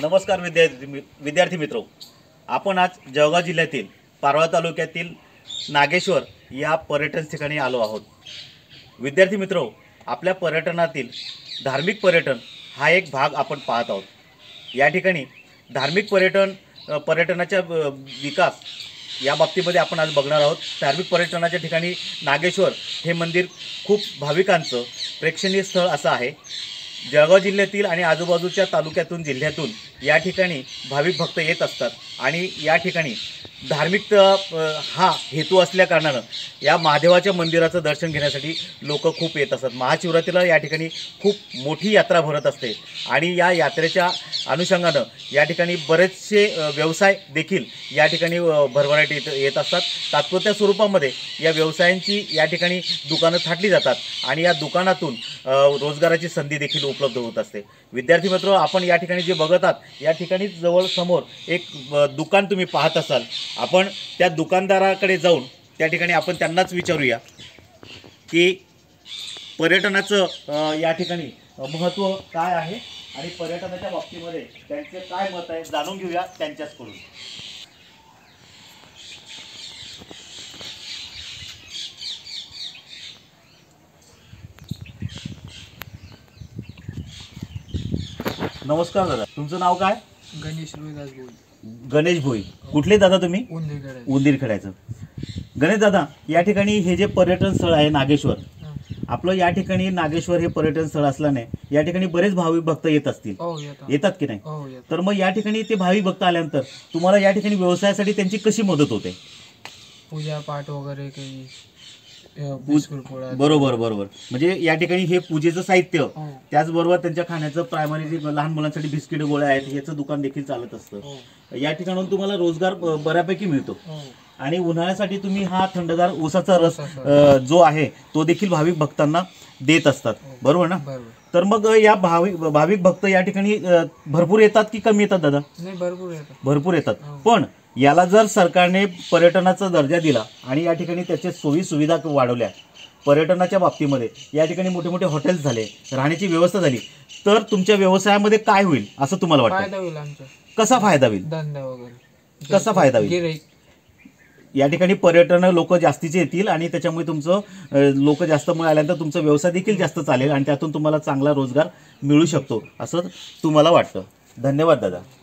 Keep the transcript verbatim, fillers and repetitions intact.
नमस्कार विद्यार्थी विद्यार्थी मित्रो, आपण आज जळगाव जिल्ह्यातील पारोळा तालुक्यातील नागेश्वर या पर्यटन ठिकाणी आलो आहोत। विद्यार्थी मित्रो, आपल्या पर्यटनातील धार्मिक पर्यटन हा एक भाग आपण पाहत आहोत। या ठिकाणी धार्मिक पर्यटन पर्यटनाचा विकास या बाबतीमध्ये आपण आज बघणार आहोत। धार्मिक पर्यटनाच्या ठिकाणी नागेश्वर हे मंदिर खूप भाविकांचं प्रेक्षणीय स्थळ असं आहे। जळगाव जिल्ह्यातील आणि आजूबाजूच्या तालुक्यातून जिल्ह्यातून या ठिकाणी भाविक भक्त येत असतात आणि या ठिकाणी धार्मिक हा हेतू असल्या कारणानं या महादेवाच्या मंदिराचं दर्शन घेण्यासाठी लोक खूप येत असतात। महाशिवरात्रीला या ठिकाणी खूप मोठी यात्रा भरत असते आणि या यात्रेच्या अनुषंगानं या ठिकाणी बरेचसे व्यवसाय देखील या ठिकाणी भरभराट येत येत असतात। तात्पुरत्या स्वरूपामध्ये या व्यवसायांची या ठिकाणी दुकानं थाटली जातात आणि या दुकानातून रोजगाराची संधी देखील उपलब्ध होत असते। विद्यार्थी मित्र, आपण या ठिकाणी जे बघत आहात या ठिकाणी जवळ समोर एक दुकान तुम्ही पाहत असाल। आपण त्या दुकानदाराकडे जाऊन त्या ठिकाणी आपण त्यांनाच विचारूया की पर्यटनाचं या ठिकाणी महत्त्व काय आहे आणि पर्यटनाच्या बाबतीमध्ये त्यांचे काय मत आहे जाणून घेऊया त्यांच्याकडून। नमस्कार दादा, तुमचं नाव काय? गणेश रोहिदास भोई। गणेश भोई, कुठले दादा तुम्ही? उंदीरखेड। उंदीरखेड्याचं। गणेश दादा, या ठिकाणी हे जे पर्यटन स्थळ आहे नागेश्वर, आपलं या ठिकाणी नागेश्वर हे पर्यटन स्थळ असल्याने या ठिकाणी बरेच भाविक भक्त येत असतील, येतात की नाही? तर मग या ठिकाणी ते भाविक भक्त आल्यानंतर तुम्हाला या ठिकाणी व्यवसायासाठी त्यांची कशी मदत होते? पूजा पाठ वगैरे काही बरोबर बरोबर म्हणजे या ठिकाणी हे पूजेचं साहित्य, त्याचबरोबर त्यांच्या खाण्याचं प्रायमरी जे लहान मुलांसाठी बिस्किट गोळ्या आहेत याचं दुकान देखील चालत असतं। या ठिकाणून तुम्हाला रोजगार बऱ्यापैकी मिळतो आणि उन्हाळ्यासाठी तुम्ही हा थंडगार ऊसाचा रस जो आहे तो देखील भाविक भक्तांना देत असतात, बरोबर ना? तर मग या भाविक भाविक भक्त या ठिकाणी भरपूर येतात की कमी येतात दादा? नाही, भरपूर येतात। भरपूर येतात। पण याला जर सरकारने पर्यटनाचा दर्जा दिला आणि या ठिकाणी त्याचे सोयी सुविधा वाढवल्या, पर्यटनाच्या बाबतीमध्ये या ठिकाणी मोठे मोठे हॉटेल्स झाले, राहण्याची व्यवस्था झाली, तर तुमच्या व्यवसायामध्ये काय होईल असं तुम्हाला वाटतं? फायदा होईल आमचा। कसा फायदा होईल? धंदा वगैरे कसा फायदा होईल? या ठिकाणी पर्यटन लोक जास्तीचे येतील आणि त्याच्यामुळे तुमचं लोक जास्त मिळाल्यानंतर तुमचा व्यवसाय देखील जास्त चालेल आणि त्यातून तुम्हाला चांगला रोजगार मिळू शकतो असं तुम्हाला वाटतं। धन्यवाद दादा।